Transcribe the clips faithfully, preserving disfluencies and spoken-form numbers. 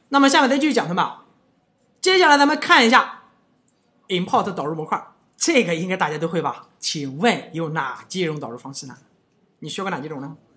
那么下面再继续讲什么？接下来咱们看一下 import 导入模块，这个应该大家都会吧？请问有哪几种导入方式呢？你学过哪几种呢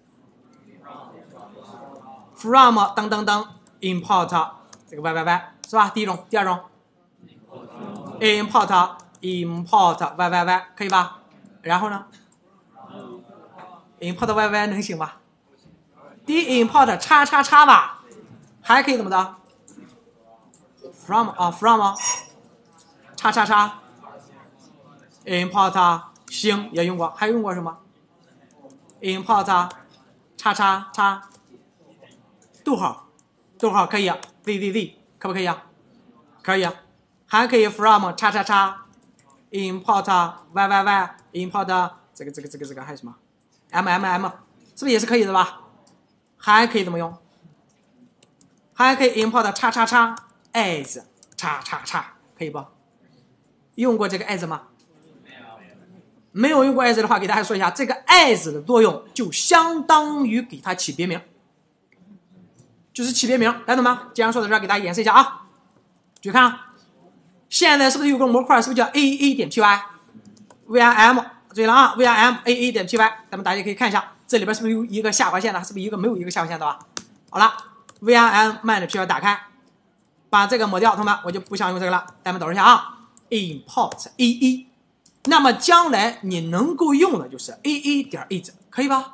？from 等等等 import 这个 yy 是吧？第一种，第二种 import import yy 可以吧？然后呢 import yy 能行吧？第一 import 叉叉叉吧，还可以怎么的 ？from 啊 from 叉叉叉 import 行也用过，还用过什么 ？import 叉叉叉逗号逗号可以 ，zzz 可不可以啊？可以啊，还可以 from 叉叉叉 import yy import 这个这个这个这个还有什么 mmm 是不是也是可以的吧？还可以怎么用？还可以 import 叉叉叉 as 叉叉叉，可以不？用过这个 as 吗？没有用过 as 的话，给大家说一下，这个 as 的作用就相当于给它起别名，就是起别名，来懂吗？既然说到这儿，给大家演示一下啊。注意看啊，现在是不是有个模块，是不是叫 A A 点 py？vim 注意了啊 ，vim A A 点 py， 咱们大家可以看一下，这里边是不是有一个下划线的？是不是一个没有一个下划线的吧？好了 ，vim man 的 py 打开，把这个抹掉，同学们，我就不想用这个了。咱们导入一下啊 ，import A A， 那么将来你能够用的就是 A A 点 is， 可以吧？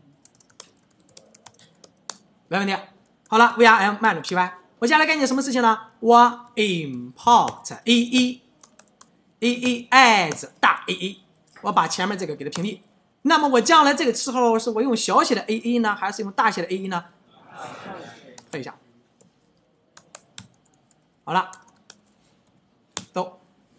没问题。好了 ，vim man 的 py， 我接下来干一件什么事情呢？我 import A A A A as 大 A A。我把前面这个给它屏蔽，那么我将来这个时候是我用小写的 A A 呢，还是用大写的 A A 呢？背一下。好了，都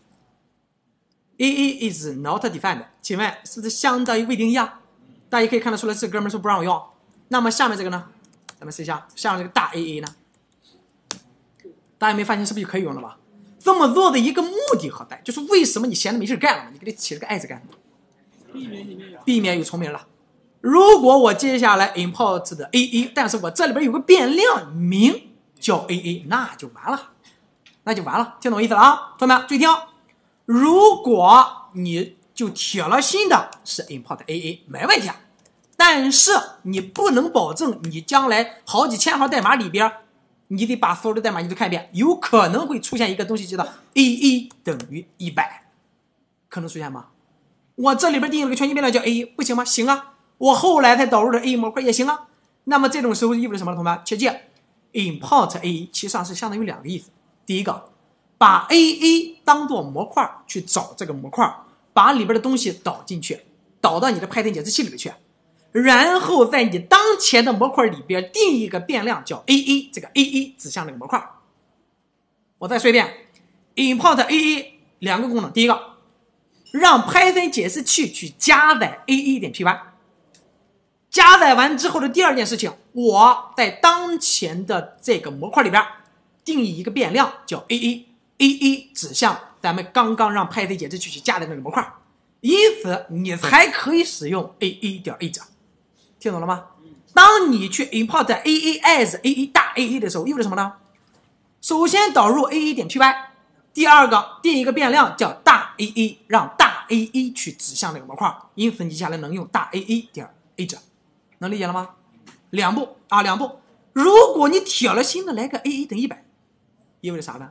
A A is not defined， 请问是不是相当于未定义啊？大家可以看得出来，这哥们儿是不让我用。那么下面这个呢？咱们试一下，下面这个大 A A 呢？大家没发现是不是就可以用了吧？这么做的一个目的何在？就是为什么你闲着没事干了，你给它起了个 as 干，避免避免有重名了。如果我接下来 import 的 A A， 但是我这里边有个变量名叫 A A， 那就完了，那就完了，听懂我意思了啊？同学们注意听，如果你就铁了心的是 import A A， 没问题啊，但是你不能保证你将来好几千行代码里边。你得把所有的代码你都看一遍，有可能会出现一个东西叫做 A A 等于一百，可能出现吗？我这里边定了个全新变量叫 A A， 不行吗？行啊，我后来才导入的 A A 模块也行啊。那么这种时候意味着什么？同学们，切记 import A A 其实上是相当于两个意思。第一个，把 A A 当做模块去找这个模块，把里边的东西导进去，导到你的 Python 解释器里边去。然后在你当前的模块里边定一个变量叫 A A， 这个 A A 指向这个模块。我再说一遍 ，import A A 两个功能，第一个，让 Python 解释器去加载 A A 点 py， 加载完之后的第二件事情，我在当前的这个模块里边定义一个变量叫 A A，A A 指向咱们刚刚让 Python 解释器去加载那个模块，因此你才可以使用 A A 点 is。听懂了吗？当你去 import A A as A A 大 A A 的时候，意味着什么呢？首先导入 A A 点 py， 第二个定一个变量叫大 A A， 让大 A A 去指向那个模块，因此你接下来能用大 A A 点 as， 能理解了吗？两步啊，两步。如果你铁了心的来个 A A 等于一百，意味着啥呢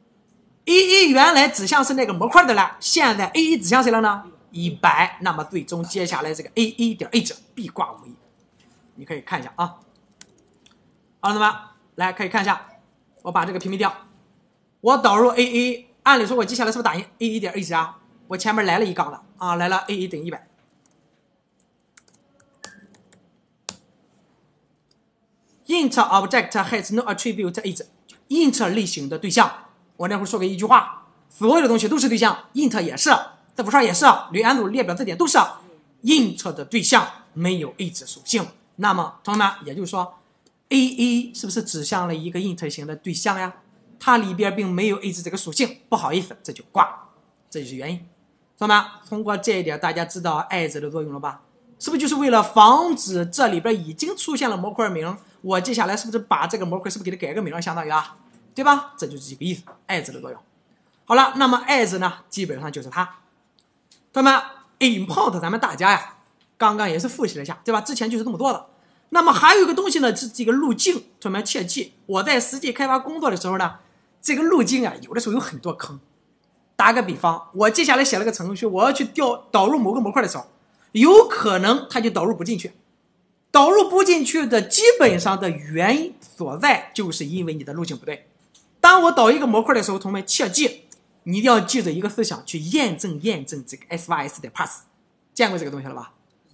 ？A A 原来指向是那个模块的了，现在 A A 指向谁了呢？一百，那么最终接下来这个 A A 点 as 必挂无疑。你可以看一下啊，好了，同学们，来可以看一下，我把这个屏蔽掉，我导入 A A， 按理说我接下来是不是打印 A A 点 as 啊？我前面来了一杠的啊，来了 A A 等于一百。int object has no attribute is int 类型的对象，我那会儿说过一句话，所有的东西都是对象 ，int 也是，字符串也是，吕安组列表字典都是 int 的对象，没有 is 属性。那么同学们，也就是说 A A 是不是指向了一个 int 型的对象呀？它里边并没有 is 这个属性，不好意思，这就挂，这就是原因。同学们，通过这一点，大家知道 as 的作用了吧？ 是不是就是为了防止这里边已经出现了模块名？我接下来是不是把这个模块是不是给它改个名，相当于啊，对吧？这就是这个意思 ，as 的作用。好了，那么 as 呢，基本上就是它。那么 import 咱们大家呀，刚刚也是复习了一下，对吧？之前就是这么做的。那么还有一个东西呢，是这个路径，同学们切记，我在实际开发工作的时候呢，这个路径啊，有的时候有很多坑。打个比方，我接下来写了个程序，我要去调导入某个模块的时候，有可能它就导入不进去。导入不进去的基本上的原因所在，就是因为你的路径不对。当我导一个模块的时候，同学们切记，你一定要记着一个思想，去验证验证这个 S Y S 的 pass。见过这个东西了吧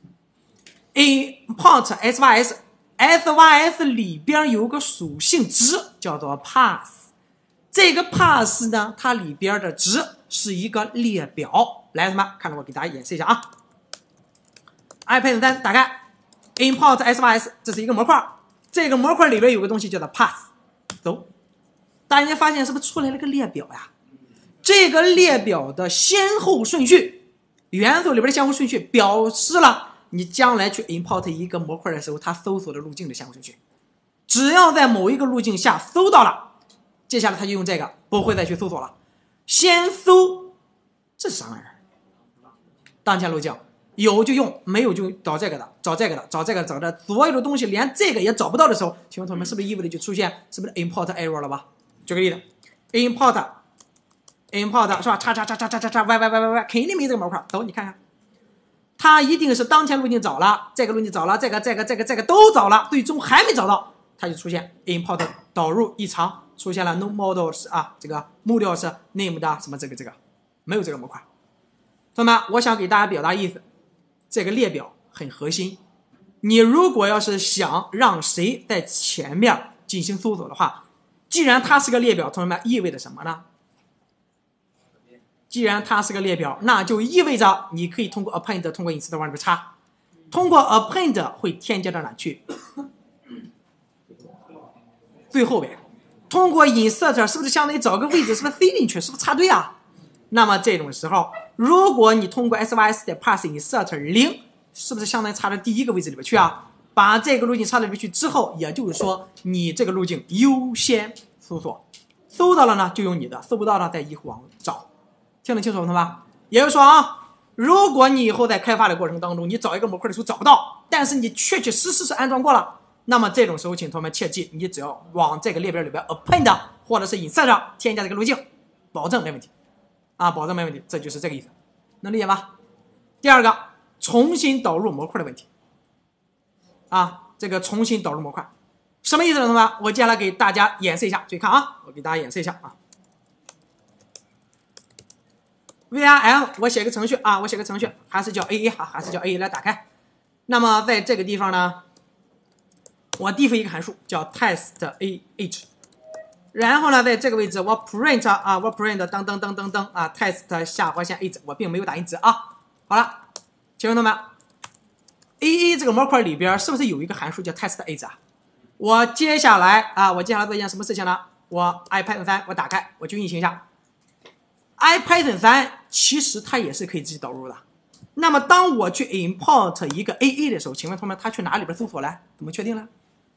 ？import S Y S，S Y S 里边有个属性值叫做 pass。这个 pass 呢，它里边的值是一个列表。来，什么？看着我给大家演示一下啊。iPad 三打开 ，import S Y S， 这是一个模块，这个模块里边有个东西叫做 pass。走，大家发现是不是出来了个列表呀？这个列表的先后顺序，元素里边的先后顺序表示了你将来去 import 一个模块的时候，它搜索的路径的先后顺序。只要在某一个路径下搜到了，接下来它就用这个，不会再去搜索了。先搜，这是啥玩意儿？当前路径有就用，没有就找这个的，找这个的，找这个找的，所有的东西连这个也找不到的时候，请问同学们是不是意味着就出现是不是 import error 了吧？举个例子 ，import import 是吧？叉叉叉叉叉叉叉 y y y y y， 肯定没这个模块。走，你看看，它一定是当前路径找了，这个路径找了，这个这个这个这个都找了，最终还没找到，它就出现 import 导入异常。出现了 no models 啊，这个目标是 name 的什么这个这个没有这个模块。同学们，我想给大家表达意思，这个列表很核心。你如果要是想让谁在前面进行搜索的话，既然它是个列表，同学们意味着什么呢？既然它是个列表，那就意味着你可以通过 append 通过 insert 往里边插，通过 append 会添加到哪去？最后边。通过 insert 是不是相当于找个位置，是不是塞进去，是不是插队啊？那么这种时候，如果你通过 S Y S 的 pass insert 零，是不是相当于插到第一个位置里边去啊？把这个路径插到里边去之后，也就是说你这个路径优先搜索，搜到了呢就用你的，搜不到呢再一往找。听得清楚同学们？也就是说啊，如果你以后在开发的过程当中，你找一个模块的时候找不到，但是你确确实实是安装过了。那么这种时候，请同学们切记，你只要往这个列表里边 append 或者是 insert 添加这个路径，保证没问题，啊，保证没问题，这就是这个意思，能理解吧？第二个，重新导入模块的问题，啊，这个重新导入模块，什么意思呢？同学们，我接下来给大家演示一下，注意看啊，我给大家演示一下啊。V R M， 我写个程序啊，我写个程序，还是叫 A A 哈，还是叫 A A 来打开。那么在这个地方呢，我递付一个函数叫 test A H， 然后呢，在这个位置我 print 啊，我 print 噔噔噔噔噔啊 test 下划线 H， 我并没有打印值啊。好了，请问同学们 ，A A 这个模块里边是不是有一个函数叫 test H 啊？我接下来啊，我接下来做一件什么事情呢？我 iPython 三我打开，我就运行一下。iPython 三其实它也是可以自己导入的。那么当我去 import 一个 A A 的时候，请问同学们，它去哪里边搜索呢？怎么确定呢？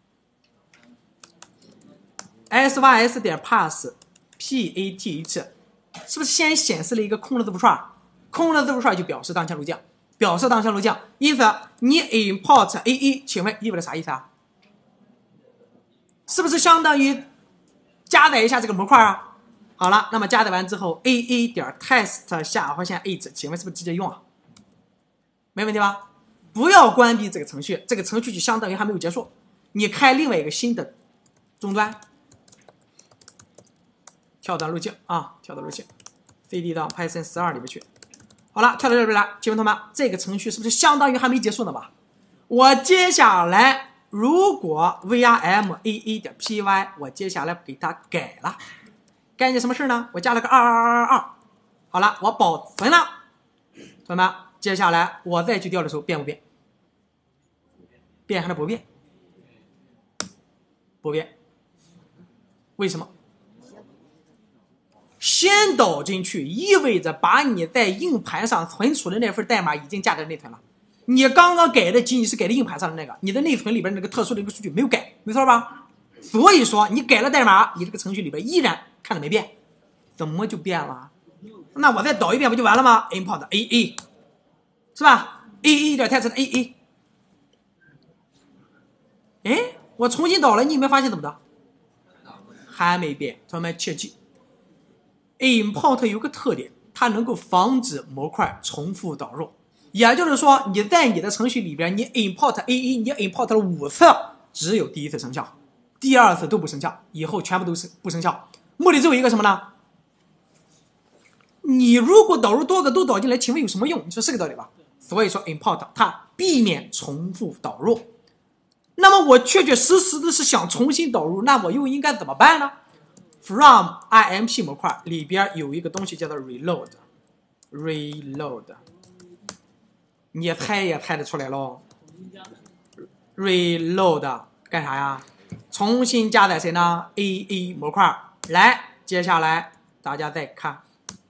S Y S 点 pass P A T H 是不是先显示了一个空的字符串？空的字符串就表示当前路径，表示当前路径。因此，你 import A A， 请问意味着啥意思啊？是不是相当于加载一下这个模块啊？好了，那么加载完之后 ，A A 点 test 下划线 H， 请问是不是直接用啊？没问题吧？不要关闭这个程序，这个程序就相当于还没有结束。你开另外一个新的终端，跳到路径啊，跳到路径 ，C D 到 Python 十二里面去。好了，跳到这边来，请问同学们，这个程序是不是相当于还没结束呢吧？我接下来如果 V R M A A 点 P Y， 我接下来给它改了。干一件什么事呢？我加了个二二二二二，好了，我保存了。同学们，接下来我再去调的时候变不变？变还是不变？不变。为什么？先导进去意味着把你在硬盘上存储的那份代码已经加在内存了。 你刚刚改的仅仅是改的硬盘上的那个，你的内存里边那个特殊的一个数据没有改，没错吧？所以说你改了代码，你这个程序里边依然看着没变，怎么就变了？那我再导一遍不就完了吗 ？import A A 是吧 ？A A 点 text A A， 哎，我重新导了，你有没有发现怎么的？还没变，同学们切记 ，import 有个特点，它能够防止模块重复导入。也就是说，你在你的程序里边，你 import A A， 你 import 了五次，只有第一次生效，第二次都不生效，以后全部都是不生效。目的只有一个什么呢？你如果导入多个都导进来，请问有什么用？你说是个道理吧？所以说 import 它避免重复导入。那么我确确实实的是想重新导入，那我又应该怎么办呢 ？From I M P 模块里边有一个东西叫做 reload，reload， 你也猜也猜得出来喽。reload 干啥呀？重新加载谁呢 ？A A 模块。来，接下来大家再看。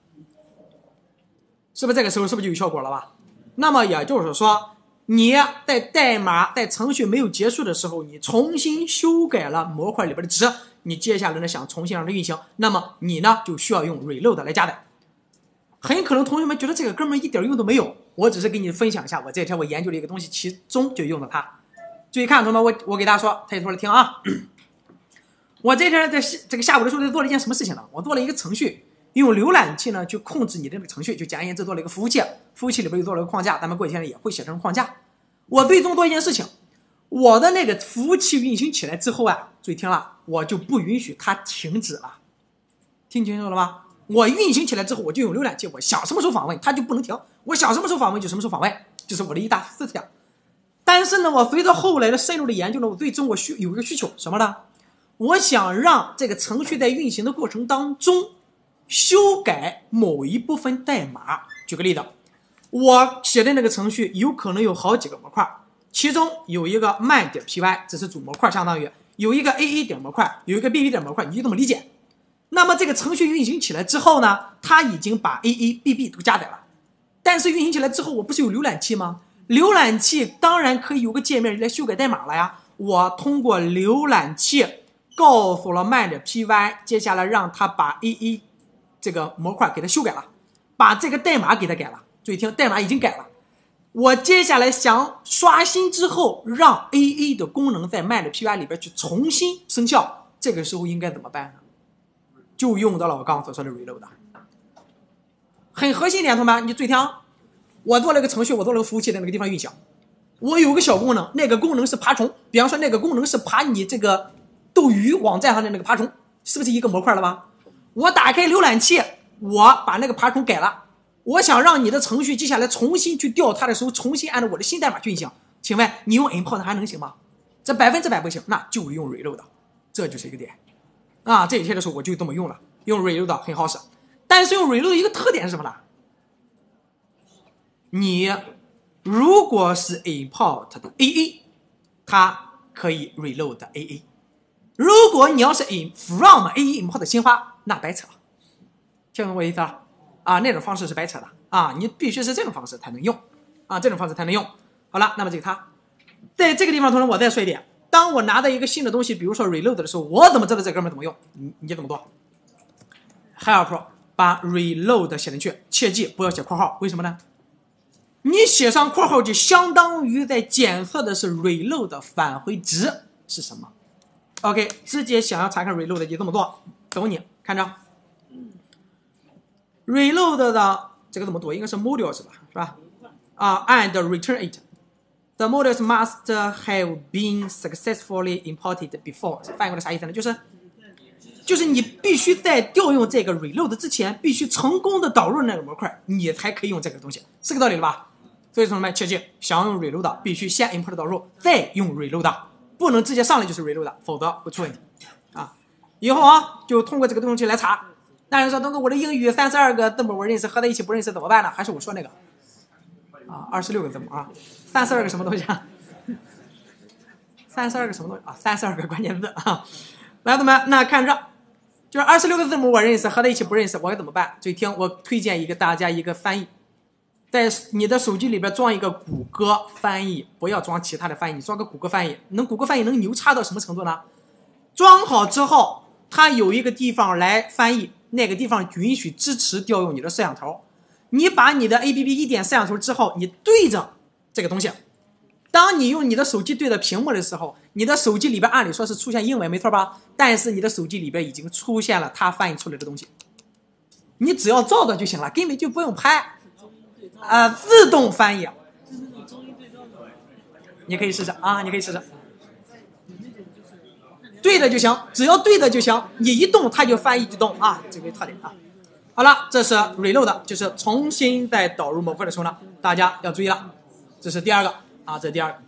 是不是这个时候是不是就有效果了吧？那么也就是说，你在代码在程序没有结束的时候，你重新修改了模块里边的值，你接下来呢想重新让它运行，那么你呢就需要用 reload 来加载。很可能同学们觉得这个哥们一点用都没有，我只是给你分享一下，我这天我研究了一个东西，其中就用了它。注意看，同学们，我我给大家说，抬起头来听啊。我这天在这个下午的时候做了一件什么事情呢？我做了一个程序。用浏览器呢去控制你的这个程序，就简而言之做了一个服务器，服务器里边又做了一个框架，咱们过几天也会写成框架。我最终做一件事情，我的那个服务器运行起来之后啊，注意听了，我就不允许它停止了，听清楚了吗？我运行起来之后，我就用浏览器，我想什么时候访问它就不能停，我想什么时候访问就什么时候访问，这是我的一大思想。但是呢，我随着后来的深入的研究呢，我最终我需有一个需求，什么呢？我想让这个程序在运行的过程当中修改某一部分代码。举个例子，我写的那个程序有可能有好几个模块，其中有一个 man.py， 这是主模块，相当于有一个 aa 点模块，有一个 bb 点模块，你就这么理解。那么这个程序运行起来之后呢，它已经把 aa、bb 都加载了，但是运行起来之后，我不是有浏览器吗？浏览器当然可以有个界面来修改代码了呀。我通过浏览器告诉了 man.py， 接下来让它把 aa这个模块给它修改了，把这个代码给它改了。注意听，代码已经改了。我接下来想刷新之后，让 A A 的功能在 man.py 里边去重新生效，这个时候应该怎么办呢？就用到了我刚刚所说的 reload。很核心一点，同学们，你注意听，我做了个程序，我做了个服务器在那个地方运行，我有个小功能，那个功能是爬虫，比方说那个功能是爬你这个斗鱼网站上的那个爬虫，是不是一个模块了吧？我打开浏览器，我把那个爬虫改了，我想让你的程序接下来重新去调它的时候，重新按照我的新代码去运行。请问你用 import 还能行吗？这百分之百不行，那就用 reload， 这就是一个点啊。这几天的时候我就这么用了，用 reload 很好使。但是用 reload 一个特点是什么呢？你如果是 import 的 aa， 它可以 reload aa。如果你要是 in from aa import 新花，那白扯了，听懂我意思了啊？那种方式是白扯的啊，你必须是这种方式才能用啊，这种方式才能用。好了，那么这个它在这个地方，同时我再说一点，当我拿到一个新的东西，比如说 reload 的时候，我怎么知道这哥们怎么用？你你怎么做 ？help 把 reload 写进去，切记不要写括号，为什么呢？你写上括号就相当于在检测的是 reload 返回值是什么。OK， 直接想要查看 reload 就这么做，懂你看着 reload 的这个怎么读？应该是 module 是吧？是吧？啊、uh, ，and return it。The modules must have been successfully imported before。翻译过来啥意思呢？就是就是你必须在调用这个 reload 之前，必须成功的导入那个模块，你才可以用这个东西，是个道理了吧？所以同学们切记，想用 reload 必须先 import 导入，再用 reload。不能直接上来就是 reload， 否则会出问题啊！以后啊，就通过这个东西来查。那人说，东哥，我的英语三十二个字母我认识，合在一起不认识怎么办呢？还是我说那个啊，二十六个字母啊，三十二个什么东西啊？三十二个什么东西啊？三十二个关键字啊！来，同学们，那看着，就是二十六个字母我认识，合在一起不认识，我该怎么办？注意听，我推荐一个大家一个翻译， 在你的手机里边装一个谷歌翻译，不要装其他的翻译，你装个谷歌翻译，能谷歌翻译能牛叉到什么程度呢？装好之后，它有一个地方来翻译，那个地方允许支持调用你的摄像头。你把你的 A P P 一点摄像头之后，你对着这个东西，当你用你的手机对着屏幕的时候，你的手机里边按理说是出现英文，没错吧？但是你的手机里边已经出现了它翻译出来的东西，你只要照着就行了，根本就不用拍。呃，自动翻译，你可以试试啊，你可以试试，对着就行，只要对着就行，你一动它就翻译就动啊，这个特点啊。好了，这是 reload， 就是重新再导入某块的时候呢，大家要注意了，这是第二个啊，这是第二个。